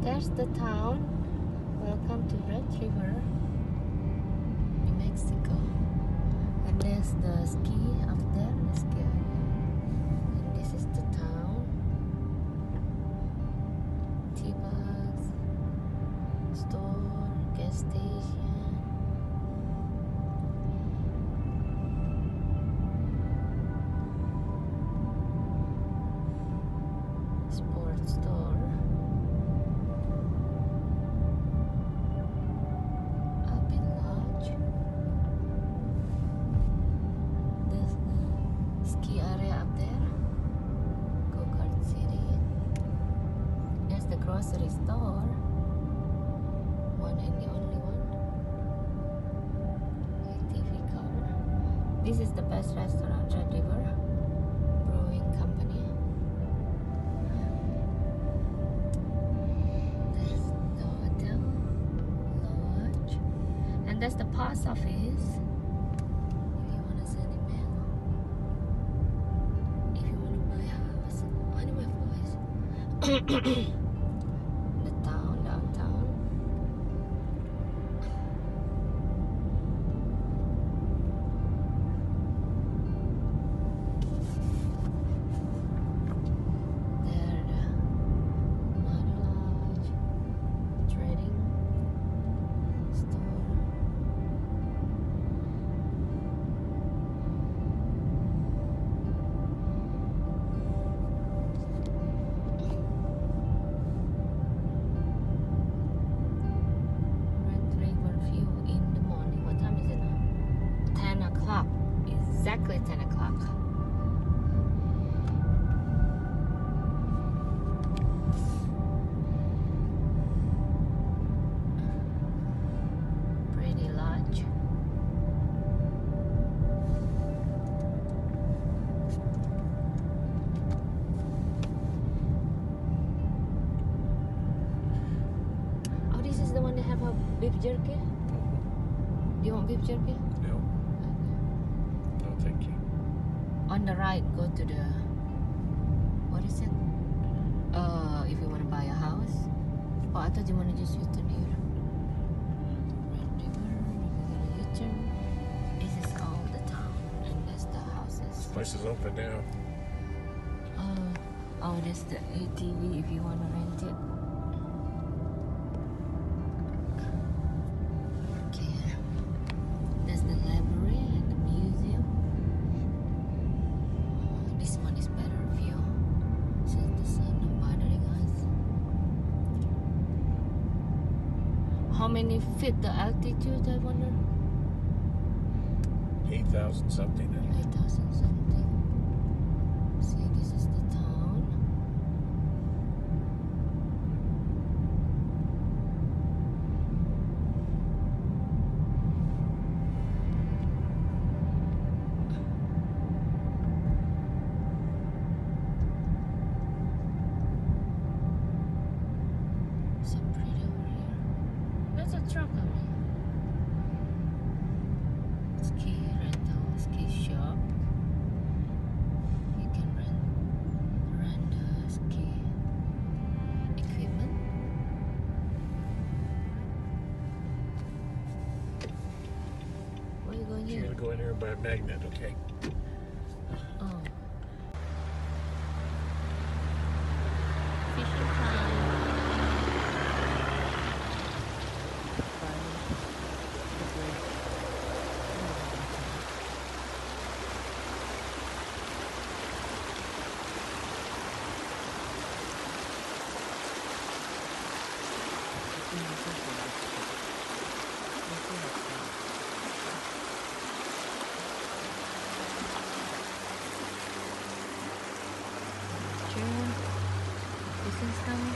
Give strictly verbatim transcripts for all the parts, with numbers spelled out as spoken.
There's the town. Welcome to Red River, New Mexico. And there's the ski up there, the ski area. And this is the town. T-Bugs, store, gas station. Sports store. Grocery store, one and the only one. A T V cover. This is the best restaurant, Red River Brewing Company. There's the hotel, lodge, and there's the post office. If you want to send email, if you want to buy a house, on my voice. Exactly ten o'clock. Pretty lodge. Oh, this is the one that have a beef jerky? Do you want beef jerky? No. Thank you. On the right, go to the, what is it? Uh, if you want to buy a house. Oh, I thought you want to just U-turn here. Red River, we're gonna U-turn. This is all the town, and that's the houses. This place is open now. Oh, oh, there's the A T V if you want to rent it. Okay, there's the library and the museum. This one is better view. Since the sun not bothering us. How many feet the altitude, I wonder? eight thousand something. eight thousand something. See, this is the town. So pretty over here. There's a truck over here. Ski rental, ski shop. You can rent rent the ski equipment. Where are you going You're here? gonna go in there and buy a magnet, okay? Oh. Fishing time. Sure. This is some.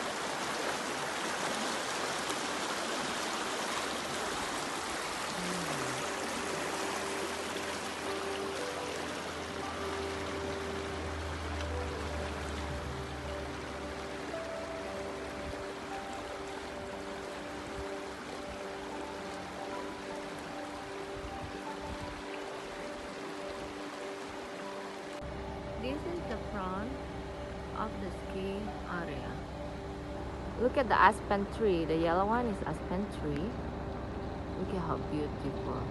Mm. the ski area. Look at the aspen tree. The yellow one is aspen tree. Look at how beautiful.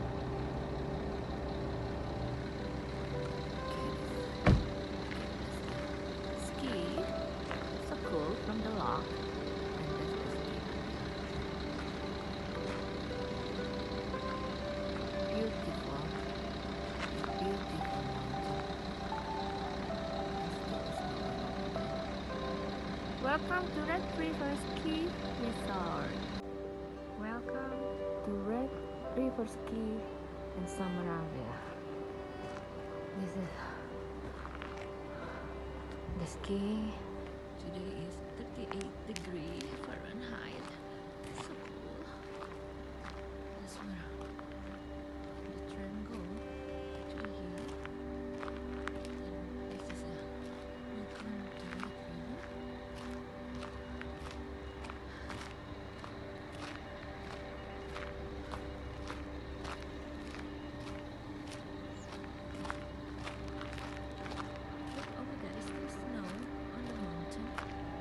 Ski. So cool from the lock. Beautiful. Beautiful mountain. Welcome to Red River Ski Resort. Welcome to Red River Ski in Summer area. This is the ski. Today is thirty-eight degrees Fahrenheit. So cool. That's where the train goes to the hill. And this is a welcome to Red River. Look over there, is there snow on the mountain?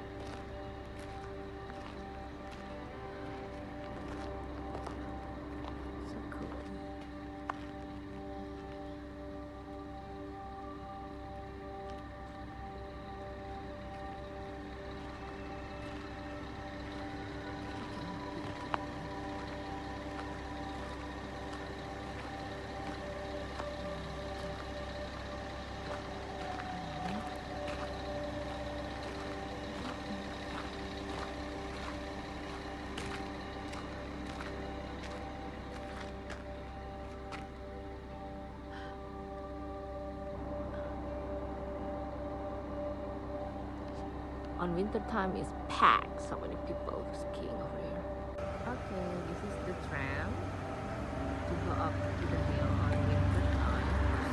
So cool. On winter time it's packed. So many people skiing over here. Okay, this is the tram to go up to the hill on winter time.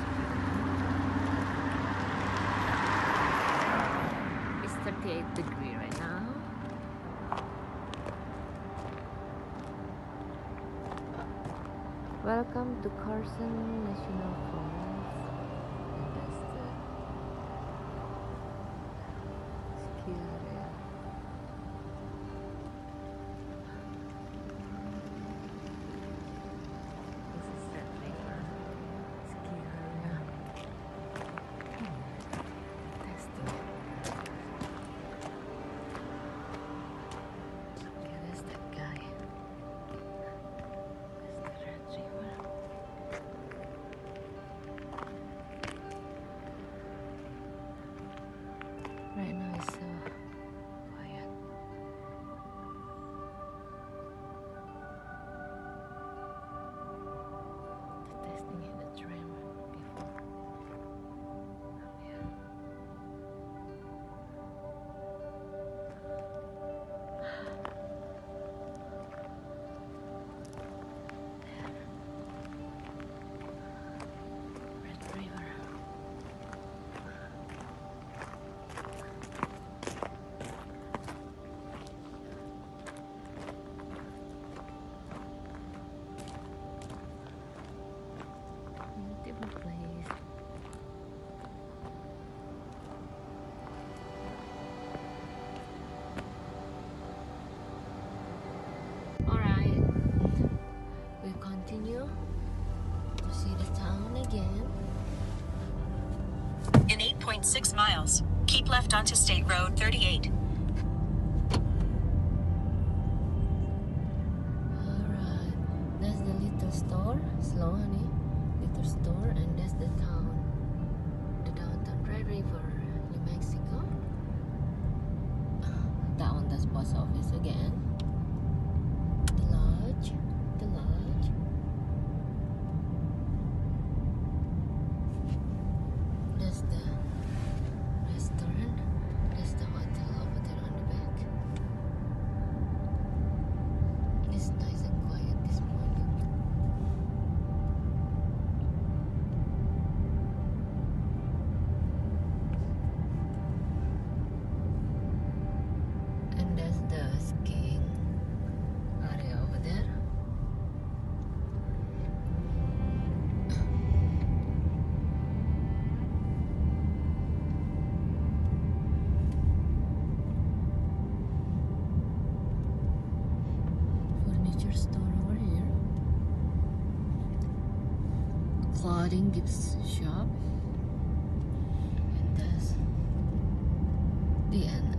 It's thirty-eight degrees right now. Welcome to Carson National Falls. And that's the ski area. This is Red River ski area. Testing. Okay, there's that guy. That's the Red River. Right now it's so quiet. The testing in the tram before. Up here. Red River. Beautiful place. Alright, we continue to see the town again. In eight point six miles, keep left onto State Road thirty-eight. Alright, that's the little store. Slow, honey. Little store, and that's the town. The downtown Red River, New Mexico. That one, that's post office again. The lodge. The lodge. That's the restaurant. That's the hotel over there on the back. It's nice and quiet this morning. And that's the skiing store over here. Clothing gift shop. And that's the end.